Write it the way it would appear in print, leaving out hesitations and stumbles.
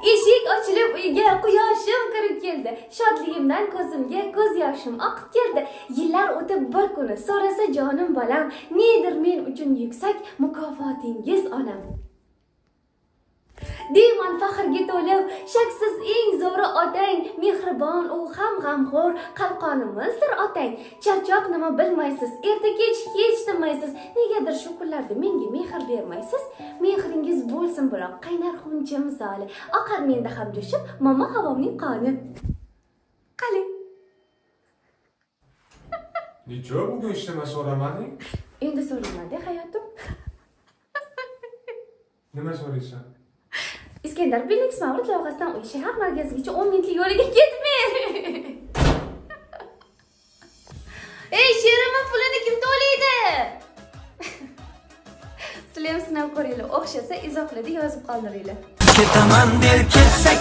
Eshik ochilib uyga quyoshim kirib keldi. Shodligimdan ko'zimga ko'z yoshim oqib keldi. Yillar o'tib bir kuni so'rasa jonim bolam, nedir men uchun yuksak mukofotingiz onam. Deyman faxrga to'lib, shaksiz eng zo'ri otang, mehribon u ham g'amxo'r, qalqonimizdir otang. Charchoq nima bilmaysiz, erta kech hech demaysiz. Negadir shu kunlarda menga mehr bermaysiz? Mehringiz bo'lsin biroq qaynar xuncha misoli, oqar menda ham jo'shib mama havomning qoni. Qaling. Necha bugun ishlama so'ramading? Endi so'ramadi hayotim. Nima so'raysan? İskender Birlik Mavlut loyihasidan uy shahar markazigacha 10 minutlik yo'liga ketmang. Ey, sherimning pulini kim to'laydi? Sizlar sinab ko'ringlar, o'xshasa izohlarda yozib qoldiringlar. Ketaman der ketsa